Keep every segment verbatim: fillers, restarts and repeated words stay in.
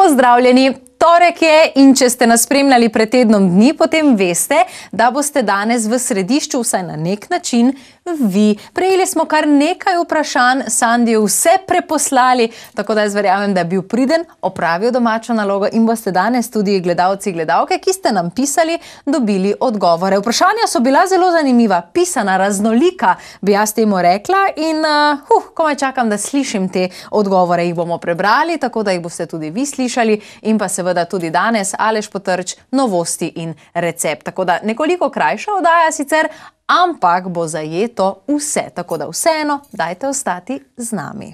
Pozdravljeni! Torek je in če ste nas spremljali pred tednom dni, potem veste, da boste danes v središču vsaj na nek način vi. Prejeli smo kar nekaj vprašanj, Sandi je vse preposlali, tako da jaz verjamem, da je bil priden, opravil domačo nalogo in boste danes tudi gledalci, gledalke, ki ste nam pisali, dobili odgovore. Vprašanja so bila zelo zanimiva, pisana, raznolika, bi jaz temu rekla in uh, huh, komaj čakam, da slišim te odgovore. Jih bomo prebrali, tako da jih boste tudi vi slišali in pa seveda da tudi danes Aleš Potrč, novosti in recept. Tako da nekoliko krajša oddaja sicer, ampak bo zajeto vse. Tako da vseeno, dajte ostati z nami.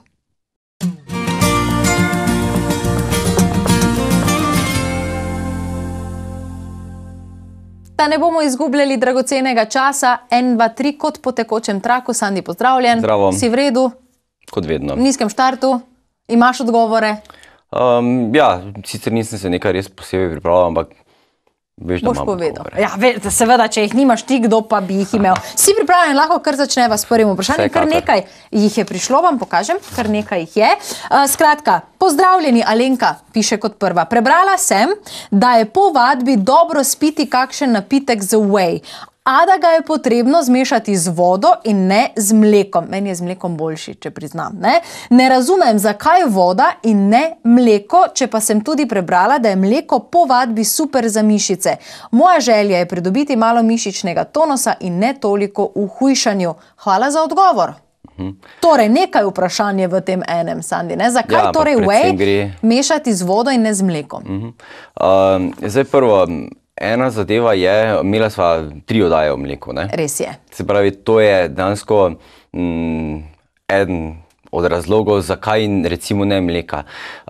Da ne bomo izgubljali dragocenega časa, en, dva, tri, kot po tekočem traku. Sandi, pozdravljen. Zdravo. Si v redu? Kot vedno. V nizkem štartu? Imaš odgovore? Um, ja, sicer nisem se nekaj res posebej pripravljal, ampak veš, da boš imam povedal. odgovore. Ja, ve, seveda, če jih nimaš ti, kdo pa bi jih imel. Si pripravljen, lahko kar začneva s prvim vprašanjem. Kar nekaj jih je prišlo, vam pokažem, kar nekaj jih je. Uh, skratka, pozdravljeni, Alenka, piše kot prva. Prebrala sem, da je po vadbi dobro spiti kakšen napitek z whey, a da ga je potrebno zmešati z vodo in ne z mlekom. Meni je z mlekom boljši, če priznam. Ne, ne razumem, zakaj voda in ne mleko, če pa sem tudi prebrala, da je mleko po vadbi super za mišice. Moja želja je pridobiti malo mišičnega tonusa in ne toliko v hujšanju. Hvala za odgovor. Mhm. Torej, nekaj vprašanje v tem enem, Sandi. Ne? Zakaj ja, torej whey gre... mešati z vodo in ne z mlekom? Mhm. Uh, zdaj prvo, ena zadeva je, imela sva tri oddaje o mleku. Ne? Res je. Se pravi, to je dejansko mm, eden od razlogov, zakaj recimo ne mleka.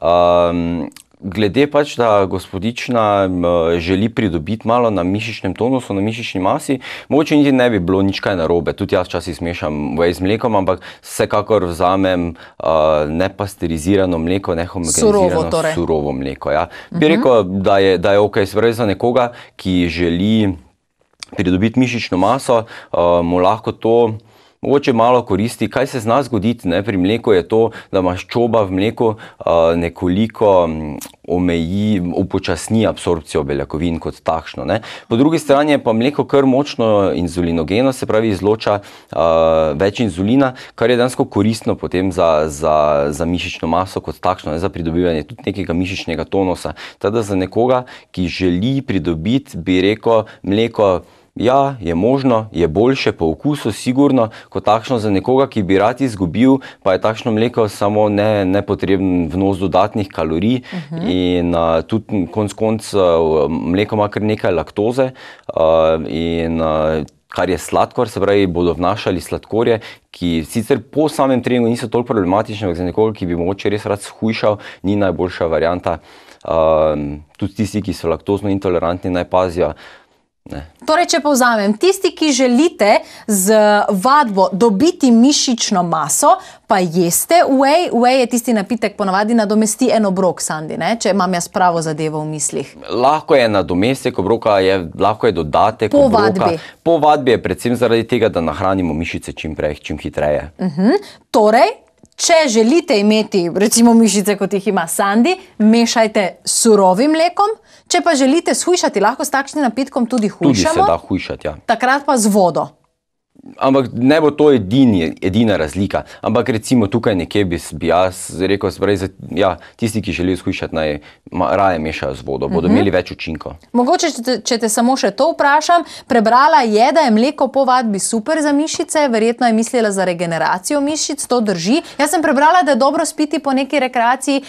Um, glede pač, da gospodična želi pridobiti malo na mišičnem tonusu, na mišični masi, mogoče niti ne bi bilo nič kaj narobe. Tudi jaz včasih smešam whey z mlekom, ampak vsekakor vzamem uh, nepasterizirano mleko, nehomogenizirano surovo, torej. surovo mleko. Ja. Bi uh-huh. rekel, da je, da je ok, se pravi za nekoga, ki želi pridobiti mišično maso, uh, mu lahko to mogoče malo koristi. Kaj se zna zgoditi ne? Pri mleku je to, da maščoba v mleku uh, nekoliko omeji, upočasni absorpcijo beljakovin kot takšno. Ne? Po drugi strani je pa mleko kar močno inzulinogeno, se pravi izloča uh, več inzulina, kar je dejansko koristno potem za, za, za mišično maso kot takšno, ne? Za pridobivanje tudi nekega mišičnega tonusa. Teda za nekoga, ki želi pridobiti, bi rekel, mleko, ja, je možno, je boljše po okusu, sigurno, kot takšno za nekoga, ki bi rad izgubil, pa je takšno mleko samo ne, nepotreben vnos dodatnih kalorij uh-huh. in uh, tudi konc konc uh, mleko ima kar nekaj laktoze uh, in uh, kar je sladkor, se pravi, bodo vnašali sladkorje, ki sicer po samem treningu niso toliko problematični, ampak za nekoga, ki bi mogoče res rad shujšal, ni najboljša varianta. Uh, tudi tisti, ki so laktozno intolerantni, naj pazijo. Ne. Torej, če povzamem, tisti, ki želite z vadbo dobiti mišično maso, pa jeste whey. Whey je tisti napitek, ponavadi nadomesti en obrok, Sandi, ne? Če imam jaz pravo zadevo v mislih. Lahko je nadomestek obroka, je, lahko je dodatek po obroka. Vadbi. Po vadbi je predvsem zaradi tega, da nahranimo mišice čim prej, čim hitreje. Uh-huh. Torej, če želite imeti, recimo, mišice, kot jih ima Sandi, mešajte s surovim mlekom. Če pa želite shujšati, lahko s takšnim napitkom tudi hujšamo. Tudi se da hujšati, ja. Takrat pa z vodo. Ampak ne bo to edini, edina razlika. Ampak recimo tukaj nekje bi, bi jaz rekel, spravi, ja, tisti, ki želijo shujšati, naj raje mešajo z vodo, bodo uh-huh. imeli več učinkov. Mogoče, če te, če te samo še to vprašam, prebrala je, da je mleko po vadbi super za mišice, verjetno je mislila za regeneracijo mišic, to drži. Jaz sem prebrala, da je dobro spiti po neki rekreaciji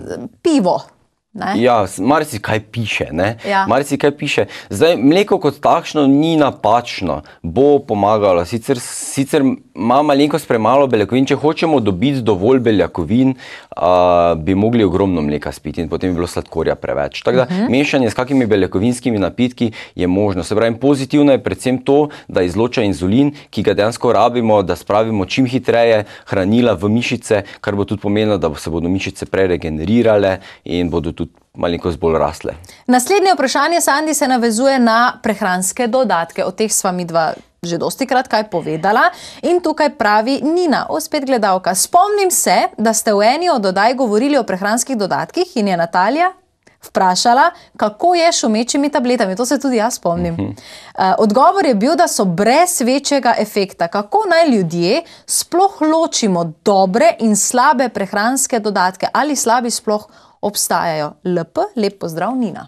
pivo. Ne? Ja, marsi kaj piše, ne? Ja. Marsi kaj piše. Zdaj, mleko kot takšno ni napačno, bo pomagalo. Sicer, sicer ima malenkost premalo beljakovin, če hočemo dobiti dovolj beljakovin, uh, bi mogli ogromno mleka spiti in potem bi bilo sladkorja preveč. Tako da, uh-huh. mešanje s kakimi beljakovinskimi napitki je možno. Se pravi, pozitivno je predvsem to, da izloča inzulin, ki ga dejansko rabimo, da spravimo čim hitreje hranila v mišice, kar bo tudi pomenilo, da se bodo mišice prej regenerirale in bodo tudi malenkost bolj rasle. Naslednje vprašanje, Sandi, se navezuje na prehranske dodatke. O teh sva mi dva že dostikrat kaj povedala. In tukaj pravi Nina, o spet gledalka. Spomnim se, da ste v eni od oddaj govorili o prehranskih dodatkih in je Natalija vprašala, kako je s šumečimi tabletami. To se tudi jaz spomnim. Uh, odgovor je bil, da so brez večjega efekta. Kako naj ljudje sploh ločimo dobre in slabe prehranske dodatke? Ali slabi sploh obstajajo? L P, lep pozdrav, Nina.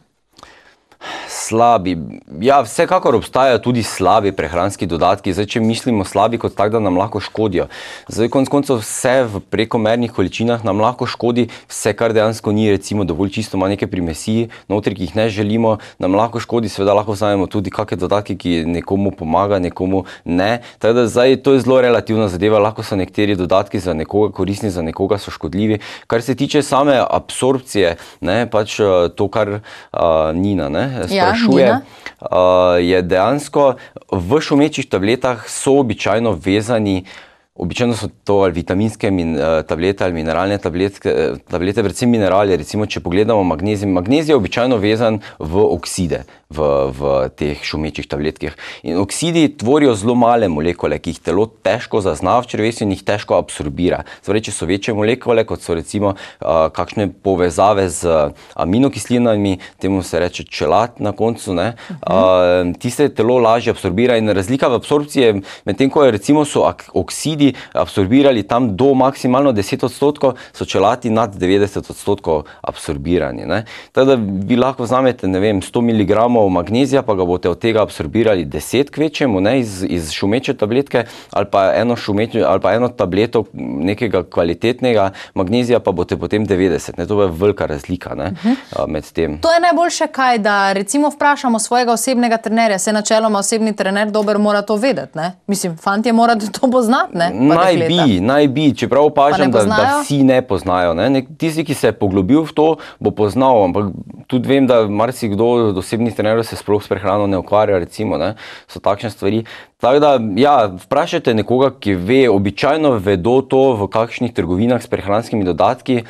Slabi. Ja, vsekakor obstajajo tudi slabi prehranski dodatki. Zdaj, če mislimo slabi kot tak, da nam lahko škodijo. Zdaj, konec koncev vse v prekomernih količinah nam lahko škodi, vse, kar dejansko ni, recimo, dovolj čisto, ima neke primesi, notri, ki jih ne želimo, nam lahko škodi, seveda lahko vzamemo tudi kakšne dodatke, ki nekomu pomaga, nekomu ne. Tako da zdaj, to je zelo relativna zadeva, lahko so nekateri dodatki za nekoga koristni, za nekoga so škodljivi. Kar se tiče same absorpcije, ne, pač to, kar uh, Nina, ne, sprašuje, ja, uh, je dejansko v šumečih tabletah so običajno vezani, običajno so to ali vitaminske min, uh, tablete ali mineralne tabletke, tablete, predvsem mineralje, recimo, če pogledamo magnezij, magnezij je običajno vezan v okside v, v teh šumečih tabletkih. In oksidi tvorijo zelo male molekule, ki jih telo težko zazna v črevesju in jih težko absorbira. Zdaj, če so večje molekule, kot so recimo uh, kakšne povezave z aminokislinami, temu se reče čelat na koncu, ne, uh, tiste telo lažje absorbira in razlika v absorpciji je, medtem ko je recimo so oksidi absorbirali tam do maksimalno deset odstotkov, so čelati nad devetdeset odstotkov absorbirani. Ne. Tako da vi lahko vzamete, ne vem, sto miligramov magnezija, pa ga boste od tega absorbirali deset kvečemu, ne, iz, iz šumeče tabletke, ali pa eno šumeče, ali pa eno tableto nekega kvalitetnega magnezija, pa boste potem devetdeset. Ne. To je velika razlika, ne, uh-huh. med tem. To je najboljše kaj, da recimo vprašamo svojega osebnega trenerja, se načeloma osebni trener dober mora to vedeti, ne? Mislim, fantje mora to poznati, ne? Naj bi, naj bi, čeprav opažam, da, da vsi ne poznajo. Ne? Tisti, ki se je poglobil v to, bo poznal, ampak tudi vem, da marsikdo od osebnih trenerjev se sploh s prehrano ne ukvarja, recimo, ne? So takšne stvari. Tako da, ja, vprašajte nekoga, ki ve, običajno vedo to v kakšnih trgovinah s prehranskimi dodatki,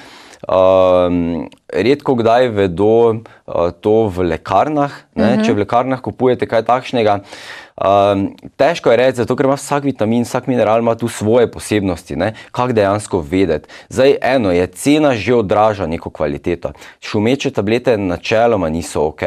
uh, redko kdaj vedo uh, to v lekarnah, ne? Uh-huh. Če v lekarnah kupujete kaj takšnega. Um, težko je reči, zato ker ima vsak vitamin, vsak mineral ima tu svoje posebnosti, ne, kako dejansko vedeti. Zdaj, eno je, cena že odraža neko kvaliteto. Šumeče tablete načeloma niso ok.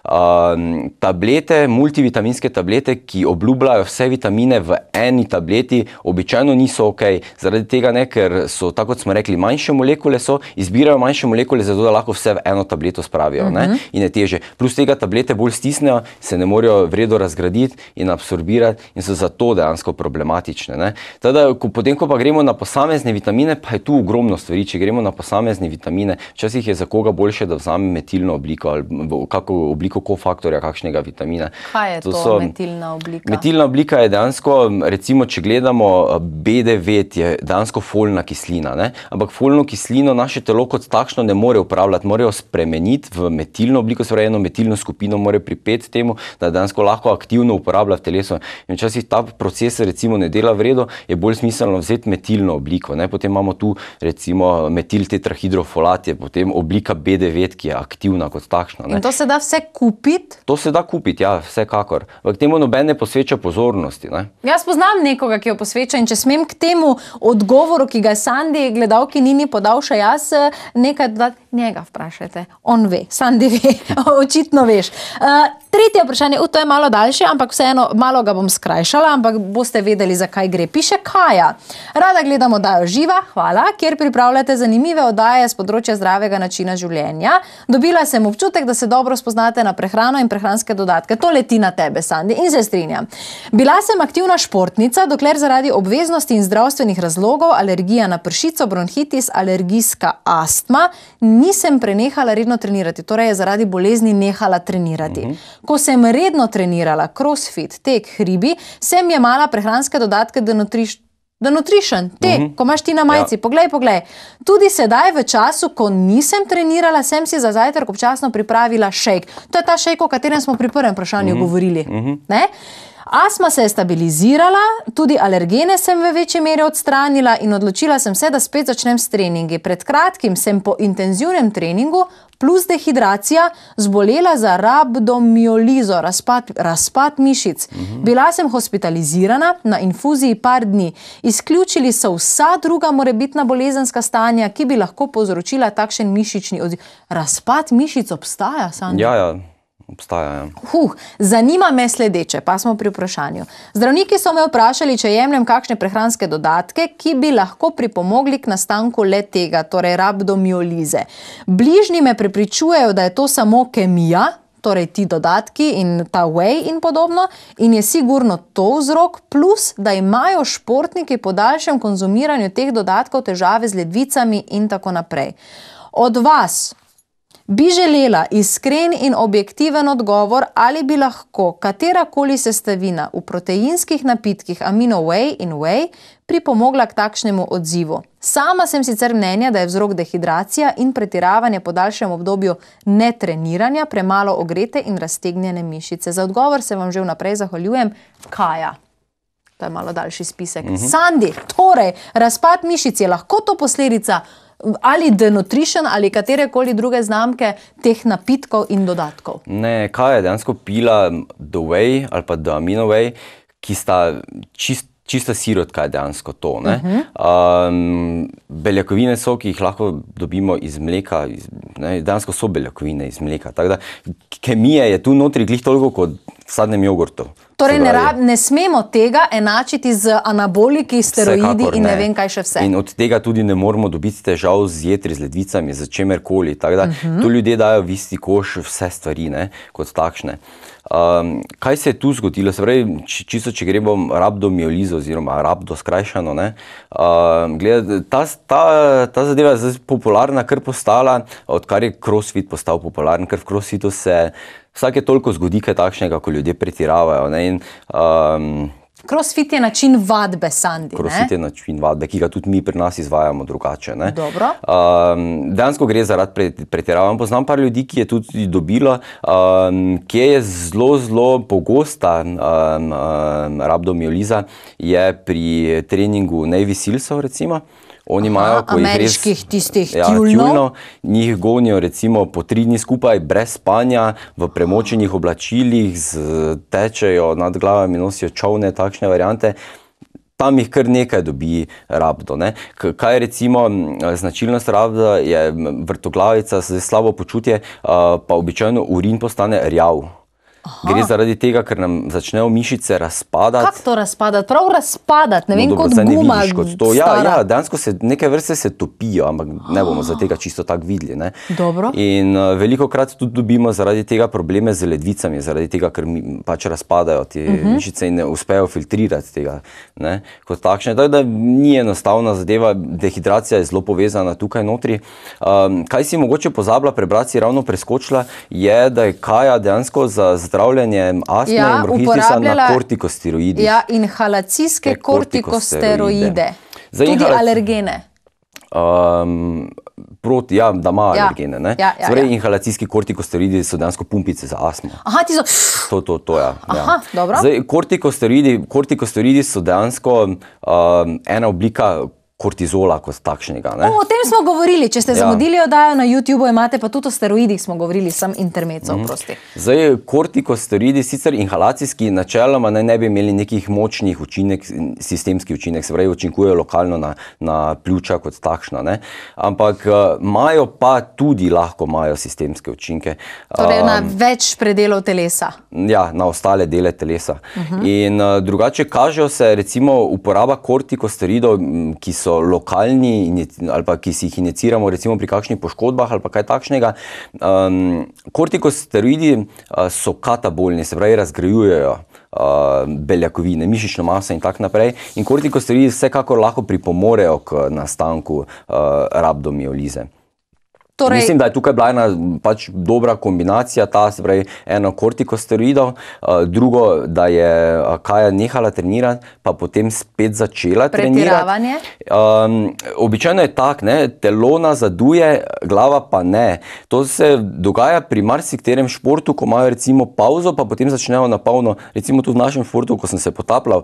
Um, tablete, multivitaminske tablete, ki obljubljajo vse vitamine v eni tableti, običajno niso ok. Zaradi tega ne, ker so, tako kot smo rekli, manjše molekule so, izbirajo manjše molekule, zato da lahko vse v eno tableto spravijo, ne, uh-huh. in je teže. Plus tega tablete bolj stisnejo, se ne morejo vredo razgraditi in absorbirati in so zato dejansko problematične. Ne. Teda, ko, potem, ko pa gremo na posamezne vitamine, pa je tu ogromno stvari. Če gremo na posamezne vitamine, včasih je za koga boljše, da vzame metilno obliko ali kako obliko kofaktorja kakšnega vitamina. Kaj je to, to so, metilna oblika? Metilna oblika je dejansko, recimo, če gledamo B devet, je dejansko folna kislina. Ne. Ampak folno kislino naše telo kot takšno ne more upravljati, morajo spremeniti v metilno obliko, se pravi eno metilno skupino more pripeti temu, da dejansko lahko aktivno uporablja v telesu. In včasih ta proces recimo ne dela v redu, je bolj smiselno vzeti metilno obliko. Ne? Potem imamo tu recimo metil tetrahidrofolat, je potem oblika B devet, ki je aktivna kot takšna. Ne? In to se da vse kupiti? To se da kupiti, ja, vsekakor. V temu noben ne posveča pozornosti. Ne? Jaz poznam nekoga, ki jo posveča in če smem k temu odgovoru, ki ga je Sandi gledalki Nini podal še jaz nekaj dodati, njega vprašajte. On ve, Sandi ve, očitno veš. Uh, tretje vprašanje, uh, to je malo daljše, ampak vseeno malo ga bom skrajšala, ampak boste vedeli, zakaj gre. Piše Kaja. Rada gledam oddajo Živa, hvala, kjer pripravljate zanimive oddaje z področja zdravega načina življenja. Dobila sem občutek, da se dobro spoznate na prehrano in prehranske dodatke. To leti na tebe, Sandi, in se strinjam. Bila sem aktivna športnica, dokler zaradi obveznosti in zdravstvenih razlogov, alergija na pršico, bronhitis, alergijska astma, nisem prenehala redno trenirati, torej je zaradi bolezni nehala trenirati. Uh-huh. Ko sem redno trenirala crossfit, tek, hribi, sem jemala prehranske dodatke Denutrition, Denutrition, te, uh-huh. ko imaš ti na majici, ja. poglej, poglej. Tudi sedaj v času, ko nisem trenirala, sem si za zajtrk občasno pripravila šejk. To je ta šejk, o katerem smo pri prvem vprašanju uh-huh. govorili. Uh-huh. Ne? Astma se je stabilizirala, tudi alergene sem v večji meri odstranila in odločila sem se, da spet začnem s treningi. Pred kratkim sem po intenzivnem treningu plus dehidracija zbolela za rabdomiolizo, razpad, razpad mišic. Mhm. Bila sem hospitalizirana na infuziji par dni. Izključili so vsa druga morebitna bolezenska stanja, ki bi lahko povzročila takšen mišični odziv. Razpad mišic obstaja, Sandi? Ja, ja. Obstaja, ja. Huh, zanima me sledeče, pa smo pri vprašanju. Zdravniki so me vprašali, če jemljem kakšne prehranske dodatke, ki bi lahko pripomogli k nastanku le tega, torej rabdomiolize. Bližnji me prepričujejo, da je to samo kemija, torej ti dodatki in ta whey in podobno, in je sigurno to vzrok, plus, da imajo športniki po daljšem konzumiranju teh dodatkov težave z ledvicami in tako naprej. Od vas bi želela iskren in objektiven odgovor, ali bi lahko katerakoli sestavina v proteinskih napitkih amino whey in whey pripomogla k takšnemu odzivu. Sama sem sicer mnenja, da je vzrok dehidracija in pretiravanje po daljšem obdobju netreniranja, premalo ogrete in raztegnjene mišice. Za odgovor se vam že vnaprej zahvaljujem. Kaja. To je malo daljši spisek. Mm-hmm. Sandi, torej, razpad mišic je lahko to posledica ali denutrition ali katerekoli druge znamke teh napitkov in dodatkov? Ne, kaj je dejansko pila the whey ali pa the amino whey, ki sta čist, čista sirotka je dejansko to. Ne? Uh-huh. um, beljakovine so, ki jih lahko dobimo iz mleka, iz, ne, dejansko so beljakovine iz mleka. Tako da kemije je tu notri glih toliko kot v sadnem jogurtu. Torej ne, rab, ne smemo tega enačiti z anaboliki, steroidi in ne. ne vem kaj še vse. In od tega tudi ne moramo dobiti težav z jetri, z ledvicami, z čemerkoli. Tako da uh-huh. tu ljudje dajo v isti koš vse stvari, ne, kot takšne. Um, kaj se je tu zgodilo? Se pravi, čisto če gremo rabdomiolizo oziroma rabdo skrajšano, ne, um, gleda, ta, ta, ta zadeva je zdaj popularna, kar postala, odkar je crossfit postal popularen, ker v crossfitu se vsake toliko zgodi kaj takšnega, ko ljudje pretiravajo. Ne, in, um, Crossfit je način vadbe, Sandi. Crossfit je način vadbe, ki ga tudi mi pri nas izvajamo drugače. Ne? Dobro. Um, dejansko gre zaradi pretiravanja. Poznam par ljudi, ki je tudi dobilo, um, ki je zelo, zelo pogosta um, um, rabdomioliza, je pri treningu Navy Sealsov, recimo. Oni imajo, ko ameriških jih res, tistih ja, tjulnov, njih gonijo recimo po tri dni skupaj, brez spanja, v premočenih oblačilih, z, tečejo nad glavami, nosijo čovne, takšne variante. Tam jih kar nekaj dobi rabdo. Ne? Kaj je recimo značilnost rabda, je vrtoglavica, slabo počutje, pa običajno urin postane rjav. Aha. Gre zaradi tega, ker nam začnejo mišice razpadati. Kako to razpadati? Prav razpadati, ne vem, no, dobro, kot guma ne kot to. Ja, ja, dejansko se neke vrste se topijo, ampak ne bomo za tega čisto tako videli. Ne? Dobro. In uh, veliko krat tudi dobimo zaradi tega probleme z ledvicami, zaradi tega, ker mi pač razpadajo te uh-huh. mišice in ne uspejo filtrirati tega. Ne? Kot takšne. Tako da ni enostavna zadeva, dehidracija je zelo povezana tukaj notri. Um, kaj si mogoče pozabila prebrati, si ravno preskočila, je, da je Kaja dejansko za zdravljenje astme ja, in bronhitisa na kortikosteroidih. Ja, inhalacijske kortikosteroide. Tudi inhala... alergene. Um, proti, ja, da ima ja. alergene. Ne? Ja, ja, Zvrej, ja. Inhalacijski kortikosteroidi so dejansko pumpice za astmo. Aha, ti so... To, to, to, ja. Aha, ja. dobro. Zdaj, kortikosteroidi, kortikosteroidi so dejansko um, ena oblika kortizola kot takšnega. Ne? O, o tem smo govorili, če ste ja. zamudili oddajo na YouTubeu, imate pa tudi o steroidih smo govorili, sem intermezzo, mm. prosti. Zdaj, kortikosteroidi, sicer inhalacijski načeloma ne, ne bi imeli nekih močnih učinek, sistemski učinek, se pravi, učinkujejo lokalno na, na pljuča kot takšna, ne? Ampak imajo pa tudi lahko imajo sistemske učinke. Torej um, na več predelov telesa. Ja, na ostale dele telesa. Uh-huh. In uh, drugače kažejo se recimo uporaba kortikosteroidov, ki so lokalni ali pa ki si jih injiciramo recimo pri kakšnih poškodbah ali pa kaj takšnega. Um, kortikosteroidi uh, so katabolni, se pravi razgrajujejo uh, beljakovine, mišično maso in tak naprej. In kortikosteroidi vsekakor lahko pripomorejo k nastanku uh, rabdomiolize. Torej, mislim, da je tukaj bila ena pač dobra kombinacija, ta se pravi eno kortikosteroidov, uh, drugo, da je Kaja nehala trenirati, pa potem spet začela pretiravanje. trenirati. Um, običajno je tak, ne, telo nazaduje, glava pa ne. To se dogaja pri marsikaterem športu, ko imajo recimo pauzo, pa potem začnejo na polno, recimo tudi v našem športu, ko sem se potapljal,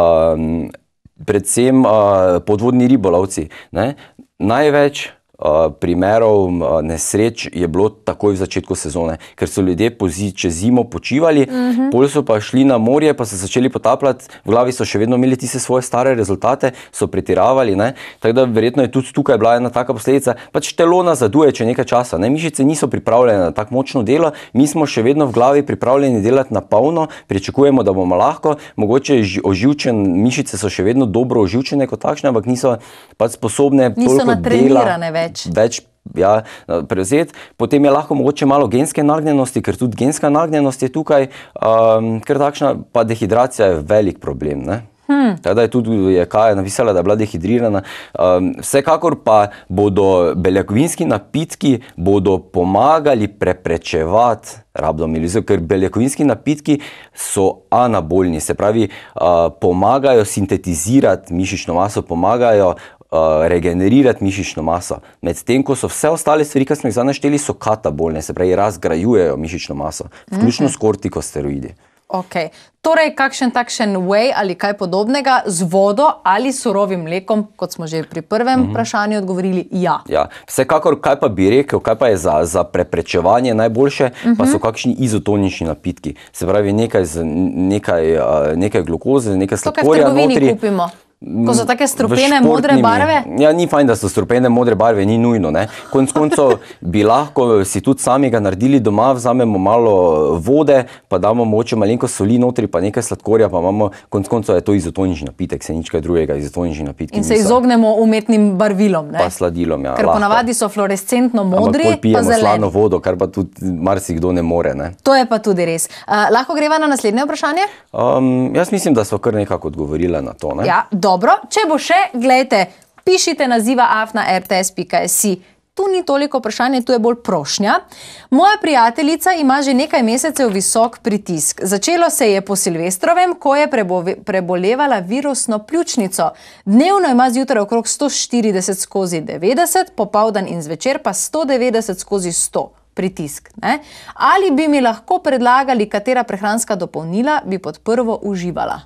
um, predvsem uh, podvodni ribolovci, ne, največ Uh, primerov uh, nesreč je bilo takoj v začetku sezone, ker so ljudje pozi, čez zimo počivali, uh-huh. Pol so pa šli na morje, pa so začeli potapljati, v glavi so še vedno imeli tiste svoje stare rezultate, so pretiravali, ne, tako da verjetno je tudi tukaj bila ena taka posledica, pač telo nazaduje če nekaj časa, ne, mišice niso pripravljene na tak močno delo, mi smo še vedno v glavi pripravljeni delati na polno, pričakujemo, da bomo lahko, mogoče oživčen, mišice so še vedno dobro oživčene kot takšne, ampak niso pač sposobne niso toliko dela več. več ja, prevzeti. Potem je lahko mogoče malo genske nagnjenosti, ker tudi genska nagnjenost je tukaj, um, ker takšna, pa dehidracija je velik problem, ne. Hmm. Teda je tudi je Kaja napisala, da je bila dehidrirana. Um, vsekakor pa bodo beljakovinski napitki bodo pomagali preprečevati rabdomilizo, ker beljakovinski napitki so anabolni, se pravi, uh, pomagajo sintetizirati mišično maso, pomagajo Uh, regenerirati mišično maso. Medtem, ko so vse ostale stvari, ki smo jih našteli, so katabolne, se pravi, razgrajujejo mišično maso, vključno s kortikosteroidi. Ok, torej kakšen takšen whey ali kaj podobnega z vodo ali surovim mlekom, kot smo že pri prvem mm-hmm. vprašanju odgovorili, ja. Ja, vsekakor, kaj pa bi rekel, kaj pa je za, za preprečevanje najboljše, mm-hmm. pa so kakšni izotonični napitki. Se pravi, nekaj, z, nekaj, uh, nekaj glukoze, nekaj sladkorja notri. To, kaj v trgovini kupimo. Ko so take strupene modre barve? Ja, ni fajn, da so strupene modre barve, ni nujno, ne. Konec koncev bi lahko si tudi sami ga naredili doma, vzamemo malo vode, pa damo mogoče malenko soli notri, pa nekaj sladkorja, pa imamo, konec koncev je to izotonični napitek, se nič kaj drugega, izotonični napitki in se niso. Izognemo umetnim barvilom, ne? Pa sladilom, ja. Ker lahko. Ponavadi so fluorescentno modri, ampak pol pa zeleni. Pijemo slano vodo, kar pa tudi marsikdo ne more, ne. To je pa tudi res. Uh, lahko greva na naslednje vprašanje? Um, jaz mislim, da so kar nekako odgovorila na to, ne. Ja, dobro. Če bo še, gledajte, pišite naziva afna r t s pika si. Tu ni toliko vprašanje, tu je bolj prošnja. Moja prijateljica ima že nekaj mesecev visok pritisk. Začelo se je po Silvestrovem, ko je prebolevala virusno pljučnico. Dnevno ima zjutraj okrog sto štirideset skozi devetdeset, popoldan in zvečer pa sto devetdeset skozi sto. Pritisk, ne? Ali bi mi lahko predlagali, katera prehranska dopolnila bi pod prvo uživala?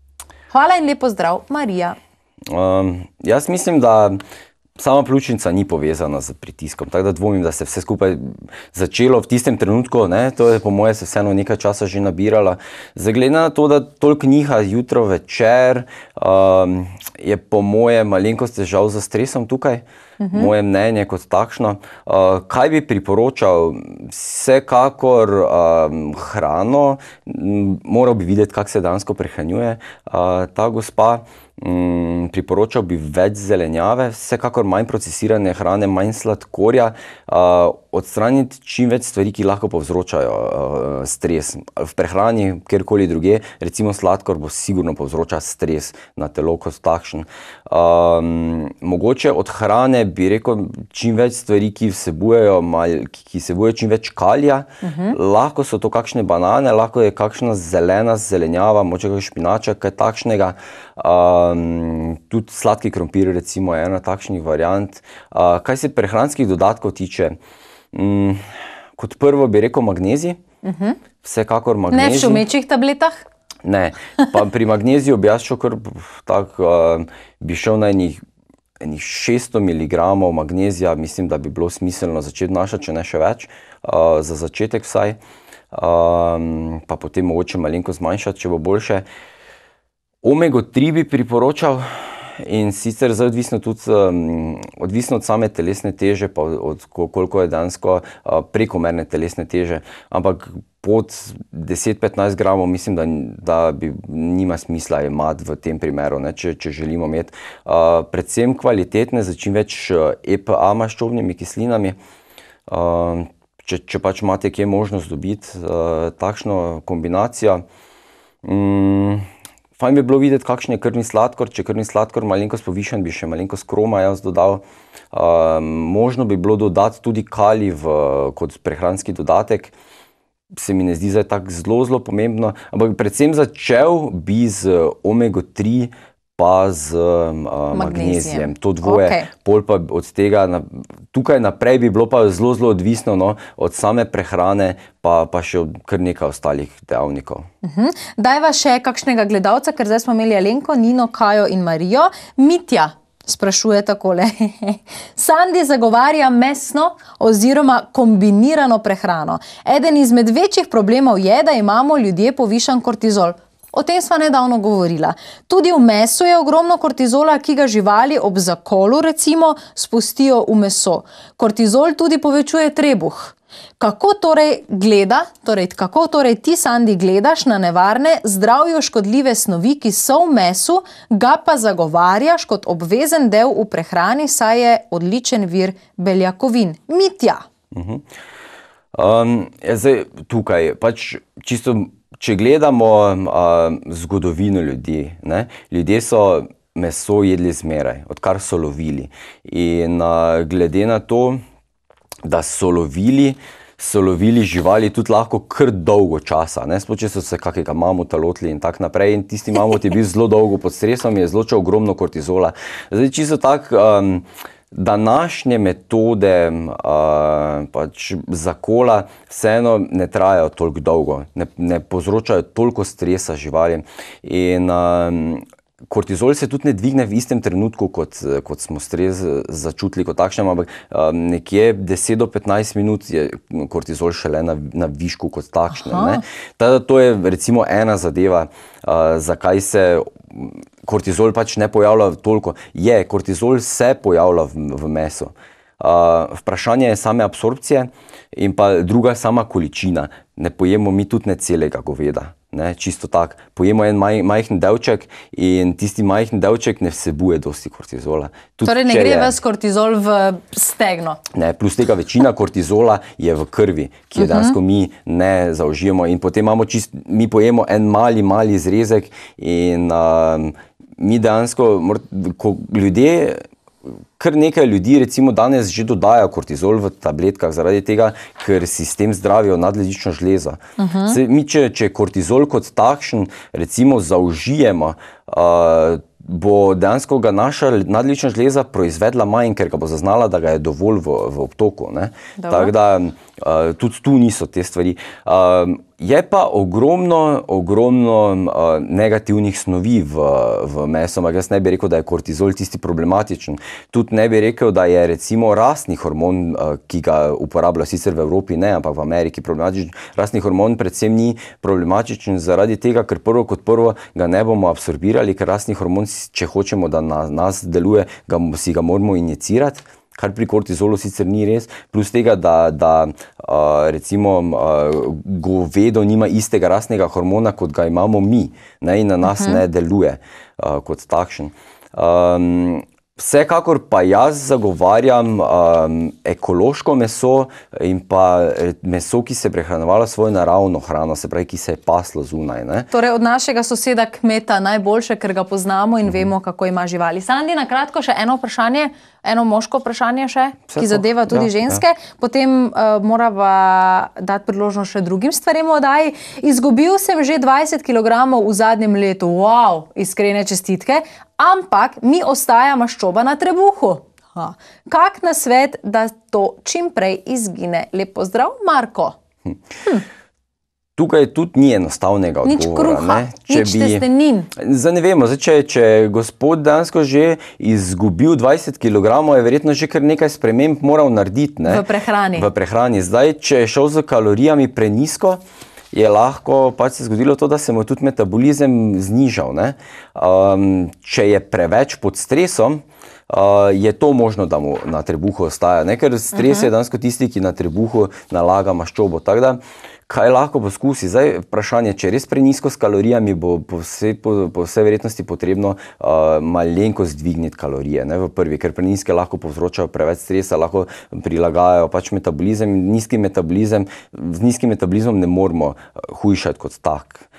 Hvala in lepo zdrav, Marija. Um, jaz mislim, da sama pljučnica ni povezana z pritiskom, tako da dvomim, da se vse skupaj začelo v tistem trenutku, ne, to je po moje se vseeno nekaj časa že nabirala. Glede na to, da toliko niha jutro, večer, um, je po moje malenkost težav za stresom tukaj, uh-huh. Moje mnenje kot takšno. Uh, kaj bi priporočal? Vsekakor um, hrano, moral bi videti, kako se dansko prehranjuje uh, ta gospa. Mm, priporočal bi več zelenjave, vsekakor manj procesirane hrane, manj sladkorja, uh, odstraniti čim več stvari, ki lahko povzročajo uh, stres. V prehrani, kjerkoli druge, recimo sladkor bo sigurno povzroča stres na telo kot takšen. Um, mogoče od hrane bi rekel čim več stvari, ki vsebujejo, mal, ki vsebujejo čim več kalija. Uh-huh. Lahko so to kakšne banane, lahko je kakšna zelena zelenjava, mogoče kakšna špinača, kaj takšnega. Um, tudi sladki krompir recimo je ena takšnih variant. Uh, kaj se prehranskih dodatkov tiče, um, kot prvo bi rekel magnezij, uh-huh. Vsekakor magnezij. Ne v šumečih tabletah? Ne, pa pri magneziju bi jaz šel kar tak, uh, bi šel na enih, enih šeststo miligramov magnezija, mislim, da bi bilo smiselno začeti našati, če ne še več, uh, za začetek vsaj, um, pa potem mogoče malenko zmanjšati, če bo boljše. Omego tri bi priporočal in sicer zdaj odvisno tudi um, odvisno od same telesne teže, pa od koliko je dejansko uh, prekomerne telesne teže, ampak pod deset do petnajst gramov mislim, da, da bi nima smisla imati v tem primeru, ne, če, če želimo imeti uh, predvsem kvalitetne z čim več E P A maščobnimi kislinami. Uh, če, če pač imate kje možnost dobiti uh, takšno kombinacijo. Um, fajn bi bilo videti, kakšen je krvni sladkor. Če krvni sladkor malenkost povišen, bi še malenkost kroma jaz dodal. Uh, možno bi bilo dodati tudi kalij v, kot prehranski dodatek. Se mi ne zdi zdaj tako zelo, zelo pomembno. Ampak predvsem začel bi z omega tri pa z uh, magnezijem. To dvoje, okay. Pol pa od tega, na, tukaj naprej bi bilo pa zelo, zelo odvisno no, od same prehrane, pa, pa še od kar nekaj ostalih dejavnikov. Uh-huh. Dajva še kakšnega gledalca, ker zdaj smo imeli Alenko, Nino, Kajo in Marijo. Mitja sprašuje takole. Sandi zagovarja mesno oziroma kombinirano prehrano. Eden izmed večjih problemov je, da imamo ljudje povišan kortizol. O tem sva nedavno govorila. Tudi v mesu je ogromno kortizola, ki ga živali ob zakolu, recimo, spustijo v meso. Kortizol tudi povečuje trebuh. Kako torej gleda, torej, kako torej ti, Sandi, gledaš na nevarne, zdravju škodljive snovi, ki so v mesu, ga pa zagovarjaš kot obvezen del v prehrani, saj je odličen vir beljakovin? Mitja. Uh-huh. um, ja, zdaj, tukaj, pač čisto Če gledamo uh, zgodovino ljudi, ne? Ljudje so meso jedli zmeraj, odkar so lovili. In uh, glede na to, da so lovili, so lovili živali tudi lahko kar dolgo časa. Sploh, če so se kakega mamuta lotili in tak naprej. In tisti mamut je bil zelo dolgo pod stresom, je izločal ogromno kortizola. Zdaj, čisto tak... Um, Današnje metode uh, pač zakola vseeno ne trajajo toliko dolgo, ne, ne povzročajo toliko stresa živalim. In uh, kortizol se tudi ne dvigne v istem trenutku, kot, kot smo stres začutili kot takšnem, ampak uh, nekje deset do petnajst minut je kortizol šele na, na višku kot takšnem. Tada to je recimo ena zadeva, uh, zakaj se kortizol pač ne pojavlja toliko. Je, kortizol se pojavlja v, v mesu. Uh, vprašanje je same absorpcije in pa druga sama količina. Ne pojemo mi tudi ne celega goveda. Ne, čisto tak. Pojemo en maj, majhen delček in tisti majhen delček ne vsebuje dosti kortizola. Tudi, torej ne gre je, ves kortizol v stegno? Ne, plus tega večina kortizola je v krvi, ki jo dejansko mi ne zaužijemo in potem imamo čist, mi pojemo en mali, mali zrezek in um, mi dejansko, ko ljudje, kar nekaj ljudi recimo danes že dodaja kortizol v tabletkah zaradi tega, ker si s tem zdravijo nadledvično žlezo. Uh-huh. Se, mi, če, če kortizol kot takšen recimo zaužijemo, uh, bo dejansko ga naša nadledvična žleza proizvedla manj, ker ga bo zaznala, da ga je dovolj v, v obtoku. Tako da uh, tudi tu niso te stvari. Uh, Je pa ogromno, ogromno uh, negativnih snovi v, v mesu, ampak jaz ne bi rekel, da je kortizol tisti problematičen. Tudi ne bi rekel, da je recimo rastni hormon, uh, ki ga uporablja sicer v Evropi, ne, ampak v Ameriki problematičen. Rastni hormon predvsem ni problematičen zaradi tega, ker prvo kot prvo ga ne bomo absorbirali, ker rastni hormon, če hočemo, da na nas deluje, ga, si ga moramo injicirati. Kar pri kortizolu sicer ni res, plus tega, da, da uh, recimo uh, govedo nima istega rastnega hormona, kot ga imamo mi, ne, in na nas uh-huh. ne deluje uh, kot takšen. Um, Vsekakor pa jaz zagovarjam um, ekološko meso in pa meso, ki se je prehranjevalo svojo naravno hrano, se pravi, ki se je paslo zunaj. Ne? Torej od našega soseda kmeta najboljše, ker ga poznamo in uh-huh. vemo, kako ima živali. Sandi, na kratko še eno vprašanje, eno moško vprašanje še, Vse ki zadeva tudi ja, ženske. Ja. Potem uh, morava dati priložnost še drugim stvarem v oddaji. Izgubil sem že dvajset kilogramov v zadnjem letu. Wow, iskrene čestitke. Ampak mi ostaja maščoba na trebuhu. Ha. Kak nasvet, da to čim prej izgine? Lep pozdrav, Marko. Hm. Tukaj tudi ni enostavnega odgovora. Nič kruha, ne? Nič bi... testenin. Zdaj ne vemo, zdaj, če, če je gospod dejansko že izgubil dvajset kilogramov, je verjetno že kar nekaj sprememb moral narediti. Ne? V prehrani. V prehrani. Zdaj, če je šel z kalorijami prenisko, je lahko pač se zgodilo to, da se mu tudi metabolizem znižal. Ne? Um, če je preveč pod stresom, uh, je to možno, da mu na trebuhu ostaja. Ne? Ker stres uh-huh. je dejansko tisti, ki na trebuhu nalaga maščobo. Tako da, kaj lahko poskusi? Zdaj vprašanje, če je res prenisko s kalorijami, bo po vsej, po, po vsej verjetnosti potrebno uh, malenko zdvigniti kalorije, ne, v prvi, ker preniske lahko povzročajo preveč stresa, lahko prilagajajo pač metabolizem. Nizki metabolizem, z nizkim metabolizmom ne moramo hujšati kot tak.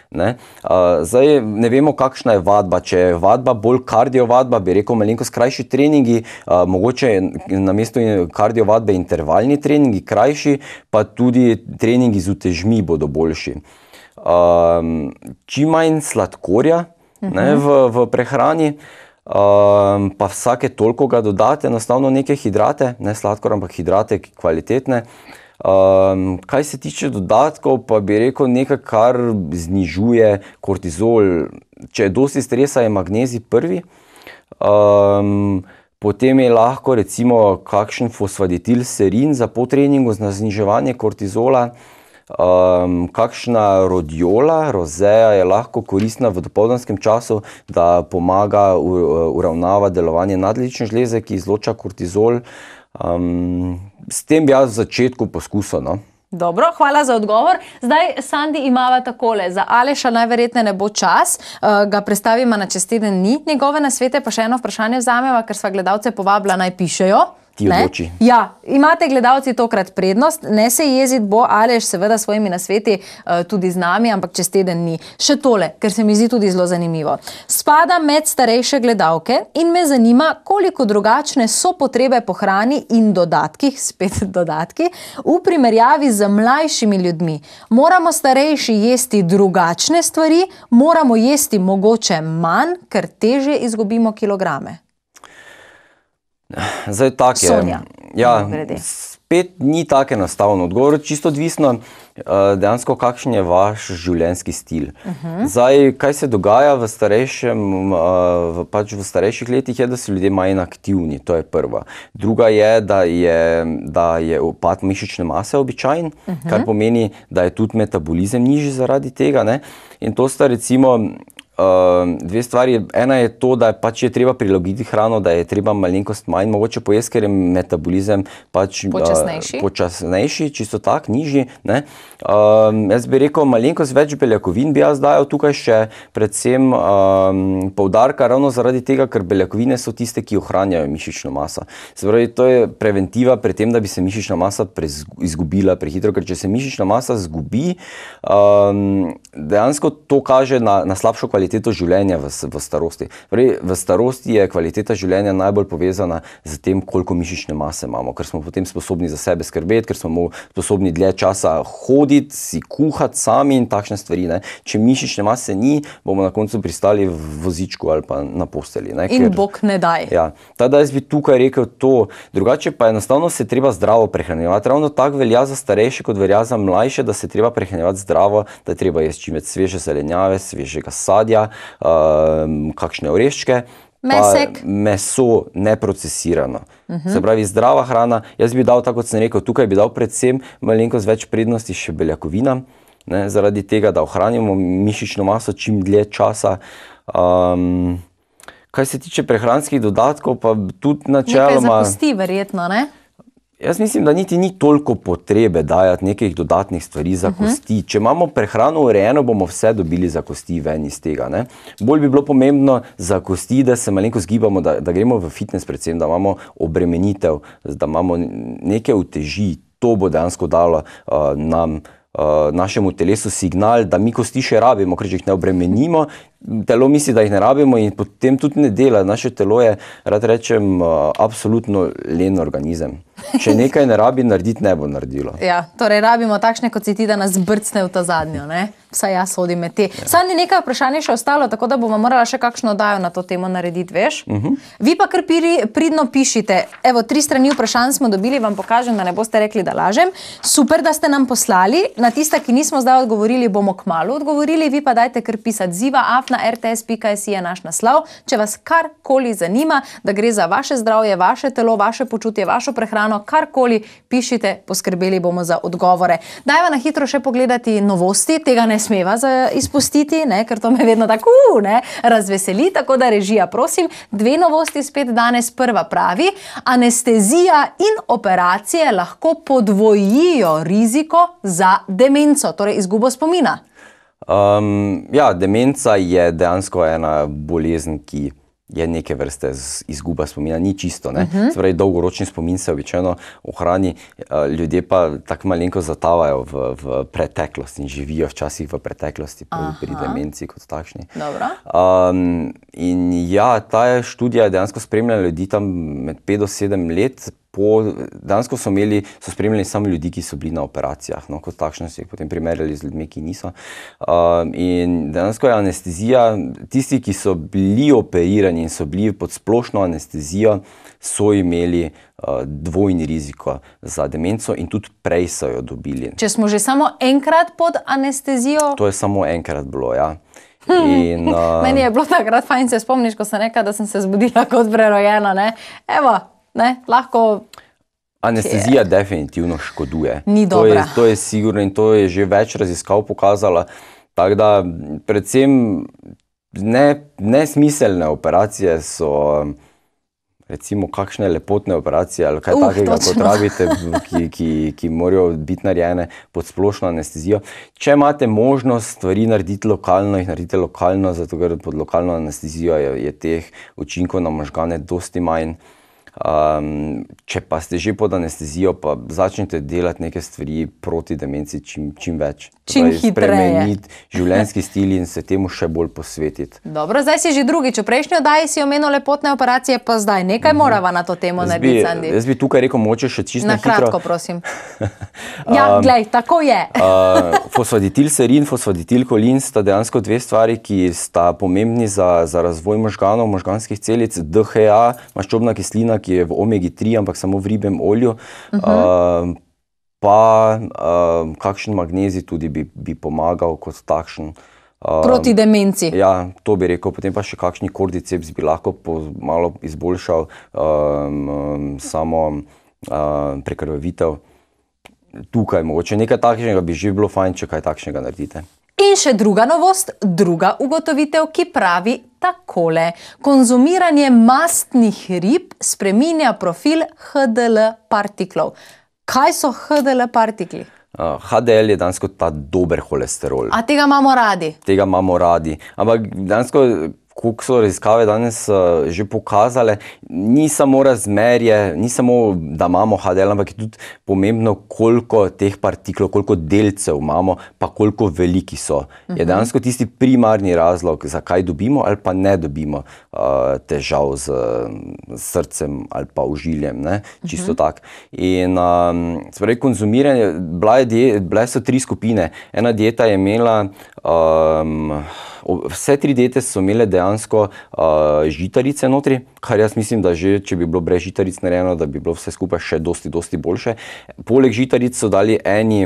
Ne? Uh, zdaj ne vemo, kakšna je vadba. Če je vadba bolj kardiovadba, bi rekel malenkost krajši treningi, uh, mogoče na mesto kardiovadbe intervalni treningi krajši, pa tudi treningi z utežmi bodo boljši. Um, čim manj sladkorja uh-huh. ne, v, v prehrani, um, pa vsake toliko ga dodate, enostavno neke hidrate, ne sladkor, ampak hidrate kvalitetne. Um, kaj se tiče dodatkov, pa bi rekel nekaj, kar znižuje kortizol. Če je dosti stresa, je magnezij prvi. Um, potem je lahko recimo kakšen fosfaditilserin za po treningu za zniževanje kortizola. Um, kakšna rodiola, rozeja je lahko koristna v dopoldanskem času, da pomaga uravnava delovanje nadledvične žleze, ki izloča kortizol. Um, s tem bi jaz v začetku poskusil, no. Dobro, hvala za odgovor. Zdaj, Sandi, imava takole. Za Aleša najverjetneje ne bo čas, uh, ga prestavimo na čez teden dni. Njegove nasvete pa še eno vprašanje vzameva, ker sva gledalce povabila, naj pišejo. Ti odloči. Ja, imate gledalci tokrat prednost, ne se jezit, bo Aleš seveda svojimi nasveti uh, tudi z nami, ampak čez teden ni. Še tole, ker se mi zdi tudi zelo zanimivo. Spadam med starejše gledalke in me zanima, koliko drugačne so potrebe po hrani in dodatkih, spet dodatki, v primerjavi z mlajšimi ljudmi. Moramo starejši jesti drugačne stvari, moramo jesti mogoče manj, ker težje izgubimo kilograme. Zdaj tak je. Sonja. Ja, spet ni tako enostavno. Odgovor je čisto odvisno dejansko, kakšen je vaš življenjski stil. Uh-huh. Zdaj, kaj se dogaja v starejšem, v, pač v starejših letih je, da so ljudje manj aktivni, to je prva. Druga je, da je, da je upad mišične mase običajen, uh-huh. kar pomeni, da je tudi metabolizem nižji zaradi tega, ne? In to sta recimo Uh, dve stvari. Ena je to, da je pač je treba prilagoditi hrano, da je treba malenkost manj mogoče pojesti, ker je metabolizem pač počasnejši, uh, počasnejši čisto tak, nižji. Ne? Uh, jaz bi rekel, malenkost več beljakovin bi jaz dajal tukaj še predvsem um, poudarka ravno zaradi tega, ker beljakovine so tiste, ki ohranjajo mišično maso. Se pravi, to je preventiva pri tem, da bi se mišična masa izgubila prehitro, ker če se mišična masa zgubi, um, dejansko to kaže na, na slabšo kvaliteto življenja v, v starosti. V starosti je kvaliteta življenja najbolj povezana z tem, koliko mišične mase imamo, ker smo potem sposobni za sebe skrbeti, ker smo sposobni dlje časa hoditi, si kuhati sami in takšne stvari. Ne. Če mišične mase ni, bomo na koncu pristali v vozičku ali pa na posteli. Ne, in ker, Bog ne daj. Ja, tada jaz bi tukaj rekel to. Drugače pa enostavno se treba zdravo prehranjevati. Ravno tako velja za starejše, kot velja za mlajše, da se treba prehranjevati zdravo, da je treba jesti čim več sveže zelenjave, svežega sadja, Uh, kakšne oreščke, mesek, pa meso neprocesirano. Uh-huh. Se pravi, zdrava hrana. Jaz bi dal, tako kot sem rekel, tukaj bi dal predvsem malenkost več prednosti še beljakovinam, ne, zaradi tega, da ohranimo mišično maso čim dlje časa. Um, kaj se tiče prehranskih dodatkov, pa tudi načeloma... Nekaj zapusti verjetno, ne? Jaz mislim, da niti ni toliko potrebe dajati nekih dodatnih stvari za kosti. Uh-huh. Če imamo prehrano urejeno, bomo vse dobili za kosti ven iz tega. Ne? Bolj bi bilo pomembno za kosti, da se malenko zgibamo, da, da gremo v fitness predvsem, da imamo obremenitev, da imamo neke uteži. To bo dejansko dalo uh, nam, uh, našemu telesu signal, da mi kosti še rabimo, ker če jih ne obremenimo, telo misli, da jih ne rabimo in potem tudi ne dela. Naše telo je, rad rečem, uh, absolutno len organizem. Če nekaj ne rabi, narediti ne bo naredilo. Ja, torej rabimo takšne, kot si ti, da nas brcne v to zadnjo, ne? Vsaj jaz hodim med te. Ja. Sandi, nekaj vprašanje še ostalo, tako da bomo morala še kakšno oddajo na to temo narediti, veš? Uh-huh. Vi pa kar pridno pišite. Evo, tri strani vprašanj smo dobili, vam pokažem, da ne boste rekli, da lažem. Super, da ste nam poslali. Na tista, ki nismo zdaj odgovorili, bomo kmalu odgovorili. Vi pa dajte kar pisati ziva afna er te es pika es i je naš naslov. Če vas karkoli zanima, da gre za vaše zdravje, vaše telo, vaše počutje, vašo prehrano, karkoli pišite, poskrbeli bomo za odgovore. Dajva na hitro še pogledati novosti, tega ne smeva izpustiti, ne, ker to me vedno tako uh, ne, razveseli, tako da režija, prosim, dve novosti spet danes. Prva pravi, anestezija in operacije lahko podvojijo riziko za demenco, torej izgubo spomina. Um, ja, demenca je dejansko ena bolezen, ki je neke vrste izguba spomina, ni čisto. Ne? Uh-huh. Spravi, dolgoročni spomin se običajno ohrani, ljudje pa tako malenko zatavajo v, v preteklost in živijo včasih v preteklosti pri, pri demenci kot takšni. Um, in ja, ta študija je dejansko spremljala ljudi tam med pet do sedem let. Po, dejansko so imeli, so spremljali samo ljudi, ki so bili na operacijah, no, kot takšno so jih potem primerjali z ljudmi, ki niso. Um, in dejansko je anestezija, tisti, ki so bili operirani in so bili pod splošno anestezijo, so imeli uh, dvojni riziko za demenco in tudi prej so jo dobili. Če smo že samo enkrat pod anestezijo? To je samo enkrat bilo, ja. In, uh, Meni je bilo takrat fajn, se spomniš, ko sem rekla, da sem se zbudila kot prerojena, ne? Evo, ne, lahko... Anestezija definitivno škoduje. Ni to dobra. Je, to je sigurno in to je že več raziskav pokazala. Tako da predvsem ne, nesmiselne operacije so recimo kakšne lepotne operacije ali kaj uh, takega, točno. kot rabite, ki, ki, ki morajo biti narejene pod splošno anestezijo. Če imate možnost stvari narediti lokalno, jih naredite lokalno, zato ker pod lokalno anestezijo je, je teh učinkov na možgane dosti manj. Um, če pa ste že pod anestezijo, pa začnite delati neke stvari proti demenci čim, čim več. Čim hitreje. Spremeniti življenjski stil in se temu še bolj posvetiti. Dobro, zdaj si že drugič. V prejšnji oddaji si omenil lepotne operacije, pa zdaj nekaj morava na to temo jaz narediti, bi, Sandi. Jaz bi tukaj rekel moče še čisto na hitro. Na kratko, prosim. Ja, um, glej, tako je. uh, fosfaditilserin, fosfaditilkolin sta dejansko dve stvari, ki sta pomembni za, za razvoj možganov, možganskih celic. D H A, maščobna kislina, ki je v omegi tri, ampak samo v ribjem olju. Uh-huh. Uh, pa uh, kakšen magnezij tudi bi, bi pomagal kot takšen. Uh, Proti demenci. Ja, to bi rekel. Potem pa še kakšni kordiceps bi lahko po, malo izboljšal um, um, samo uh, prekrvavitev. Tukaj mogoče nekaj takšnega bi že bilo fajn, če kaj takšnega naredite. In še druga novost, druga ugotovitev, ki pravi takole. Konzumiranje mastnih rib spreminja profil H D L partiklov. Kaj so H D L partikli? Uh, H D L je dejansko ta dober holesterol. A tega imamo radi? Tega imamo radi. Ampak dejansko, koliko so raziskave danes uh, že pokazale, ni samo razmerje, ni samo, da imamo H D L, ampak je tudi pomembno, koliko teh partiklov, koliko delcev imamo, pa koliko veliki so. Uh-huh. Je dejansko tisti primarni razlog, zakaj dobimo ali pa ne dobimo uh, težav z, z srcem ali pa ožiljem, ne? Čisto uh-huh. tak. In um, spravi, konzumiranje, bile so tri skupine. Ena dieta je imela um, vse tri diete so imele dejansko uh, žitarice notri, kar jaz mislim, da že, če bi bilo brez žitaric narejeno, da bi bilo vse skupaj še dosti, dosti boljše. Poleg žitaric so dali eni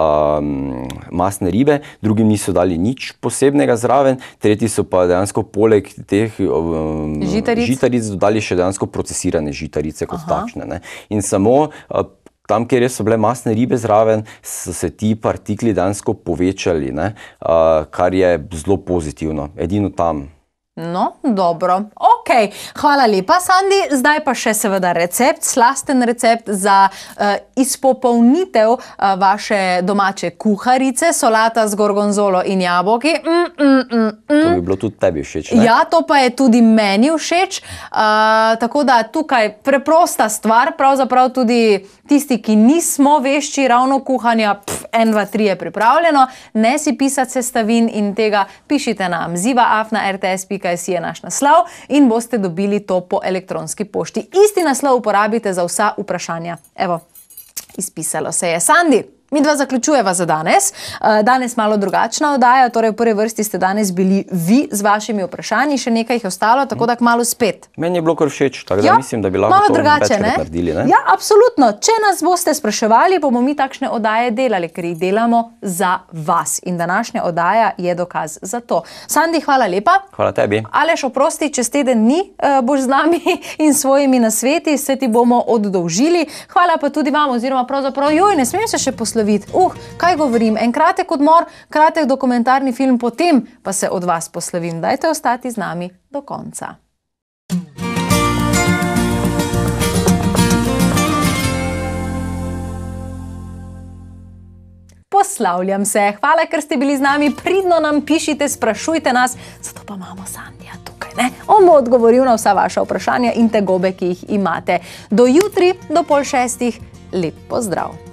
um, mastne ribe, drugim niso dali nič posebnega zraven, tretji so pa dejansko poleg teh um, žitaric? žitaric dodali še dejansko procesirane žitarice kot Aha. takšne. Ne? In samo uh, tam, kjer so bile mastne ribe zraven, so se ti partikli dejansko povečali, ne? Uh, kar je zelo pozitivno. Edino tam. No, dobro. Ok, hvala lepa, Sandi. Zdaj pa še seveda recept, slasten recept za uh, izpopolnitev uh, vaše domače kuharice, solata z gorgonzolo in jabolki. Mm, mm, mm, mm. To bi bilo tudi tebi všeč, ne? Ja, to pa je tudi meni všeč. Uh, tako da tukaj preprosta stvar, pravzaprav tudi tisti, ki nismo vešči ravno kuhanja, pf, en, dva, tri je pripravljeno. Ne si pisati sestavin in tega pišite nam ziva afna r t s pika si je naš naslov in boste dobili to po elektronski pošti. Isti naslov uporabite za vsa vprašanja. Evo, izpisalo se je. Sandi, mi dva zaključujeva za danes. Danes malo drugačna oddaja, torej v prvi vrsti ste danes bili vi z vašimi vprašanji, še nekaj jih ostalo, tako da kmalu spet. Meni je bilo kar všeč, tako da ja, mislim, da bi lahko to drugače, večkrat ne? naredili. Ne? Ja, absolutno. Če nas boste spraševali, bomo mi takšne oddaje delali, ker jih delamo za vas. In današnja oddaja je dokaz za to. Sandi, hvala lepa. Hvala tebi. Aleš, oprosti, čez teden dni uh, boš z nami in svojimi nasveti, se ti bomo oddolžili. Hvala pa tudi vam, oziroma pravzaprav, joj, ne smem se še posloviti. Uh, kaj govorim? En kratek odmor, kratek dokumentarni film, potem pa se od vas poslovim. Dajte ostati z nami do konca. Poslavljam se. Hvala, ker ste bili z nami. Pridno nam pišite, sprašujte nas. Zato pa imamo Sandija tukaj. Ne? On bo odgovoril na vsa vaša vprašanja in tegobe, ki jih imate. Do jutri, do pol šestih, lep pozdrav!